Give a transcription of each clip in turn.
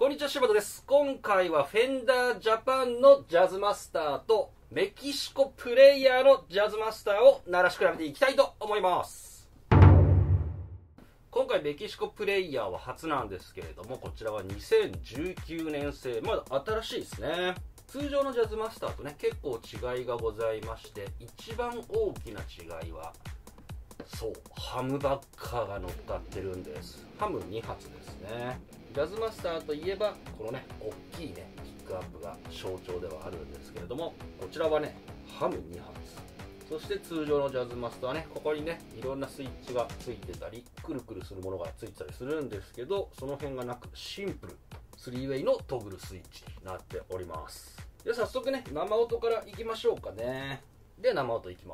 んにちは、柴田です。今回はフェンダージャパンのジャズマスターとメキシコプレイヤーのジャズマスターを鳴らし比べていきたいと思います。今回メキシコプレイヤーは初なんですけれども、こちらは2019年製、まだ新しいですね。通常のジャズマスターとね、結構違いがございまして、一番大きな違いはそうハムバッカーが乗っかってるんです。ハム2発ですね。ジャズマスターといえばこのね大きいねピックアップが象徴ではあるんですけれども、こちらはねハム2発、そして通常のジャズマスターはね、ここにねいろんなスイッチがついてたりくるくるするものがついてたりするんですけど、その辺がなくシンプル3ウェイのトグルスイッチになっております。で早速ね生音からいきましょうかね。で生音いきます。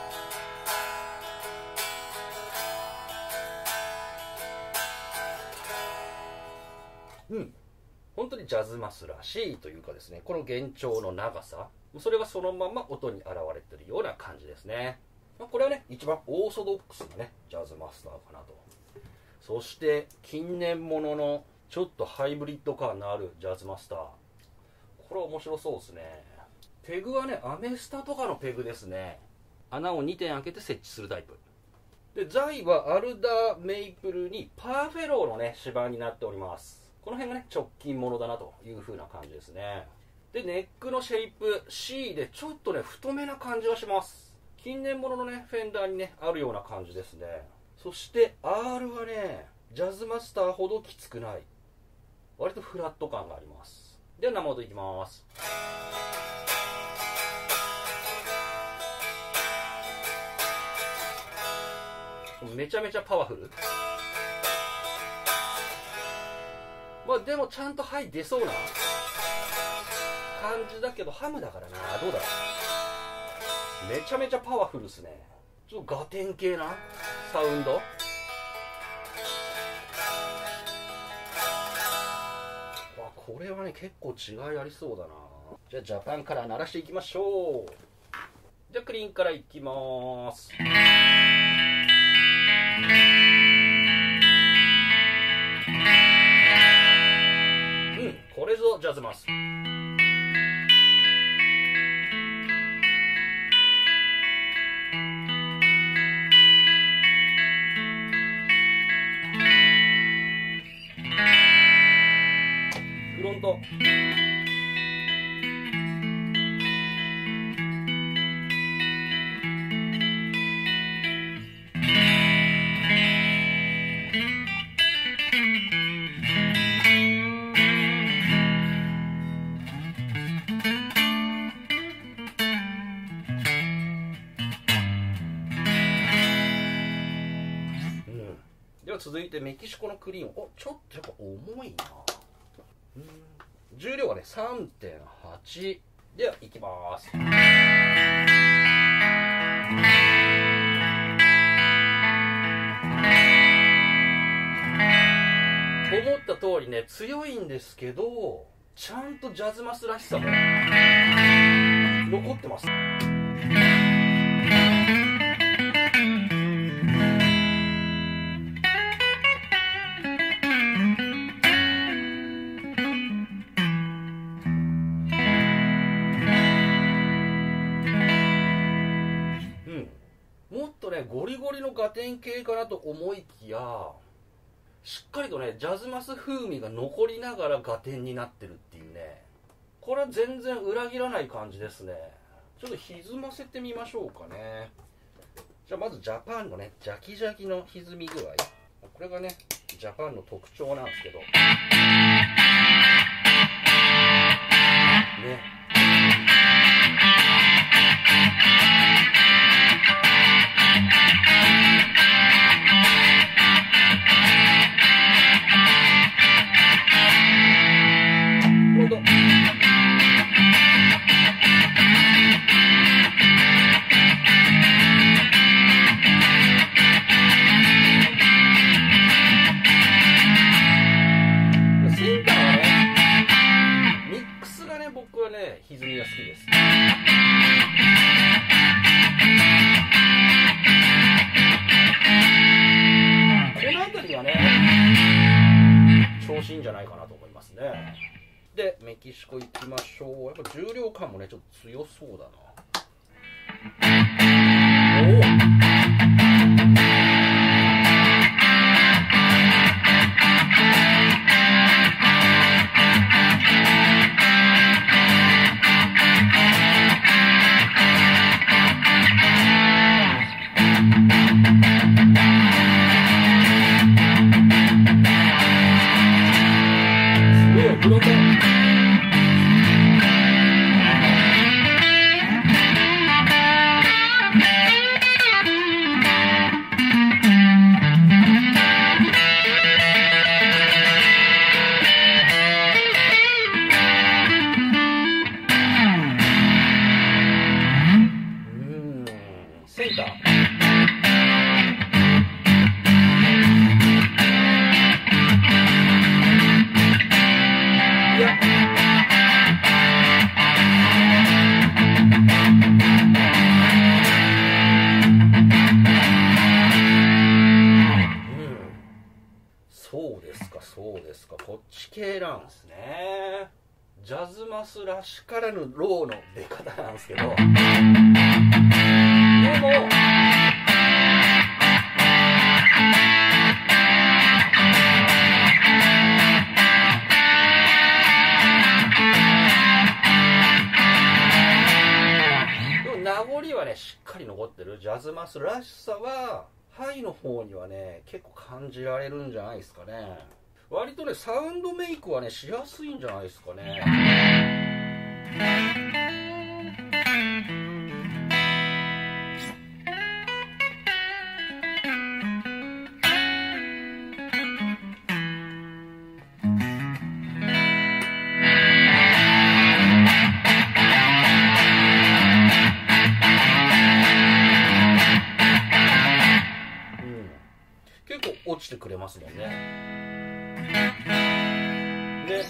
本当にジャズマスらしいというかですね、この弦長の長さ、それがそのまま音に現れているような感じですね。これはね一番オーソドックスなねジャズマスターかなと。そして近年もののちょっとハイブリッド感のあるジャズマスター、これ面白そうですね。ペグはねアメスタとかのペグですね。穴を2点開けて設置するタイプで、材はアルダーメイプルにパーフェローのね指板になっております。この辺がね直近ものだなという風な感じですね。でネックのシェイプ C でちょっとね太めな感じがします。近年もののねフェンダーにねあるような感じですね。そして R はねジャズマスターほどきつくない、割とフラット感があります。では生音いきます。めちゃめちゃパワフル。まあでもちゃんとはい出そうな感じだけど、ハムだからな、どうだろう。めちゃめちゃパワフルですね。ちょっとガテン系なサウンド。これはね結構違いありそうだな。じゃあジャパンから鳴らしていきましょう。じゃあクリーンからいきます。これぞジャズマス。フロントでは続いてメキシコのクリーン。ちょっとやっぱ重いな。重量はね 3.8 ではいきます。思った通りね強いんですけど、ちゃんとジャズマスらしさも残ってます。もっとねゴリゴリのガテン系かなと思いきや、しっかりとねジャズマス風味が残りながらガテンになってるっていうね、これは全然裏切らない感じですね。ちょっと歪ませてみましょうかね。じゃあまずジャパンのねジャキジャキの歪み具合、これがねジャパンの特徴なんですけどね。僕はね歪みが好きです。この辺りはね調子いいんじゃないかなと。 と思いますね。でメキシコ行きましょう。やっぱ重量感もねちょっと強そうだな。おお、フロント。センター。そうですか、こっち系なんですね。ジャズマスらしからぬローの出方なんですけど、でも名残はねしっかり残ってる。ジャズマスらしさはハイの方にはね結構感じられるんじゃないですかね。割とねサウンドメイクはねしやすいんじゃないですかね。結構落ちてくれますもんね。で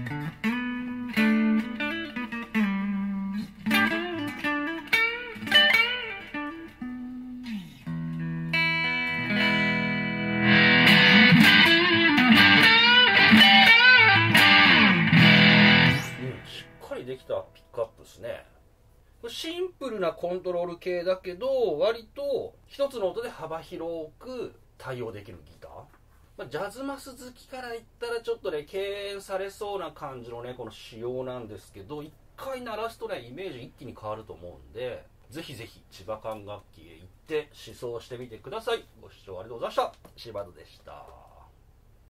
しっかりできたピックアップですね。シンプルなコントロール系だけど割と一つの音で幅広く対応できるギター。ジャズマス好きから言ったらちょっとね敬遠されそうな感じのねこの仕様なんですけど、一回鳴らすとねイメージ一気に変わると思うんで、ぜひぜひ千葉管楽器へ行って試奏してみてください。ご視聴ありがとうございました。柴田でした。